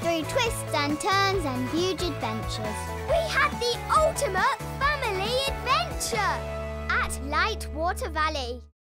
through twists and turns and huge adventures. We had the ultimate family adventure at Lightwater Valley.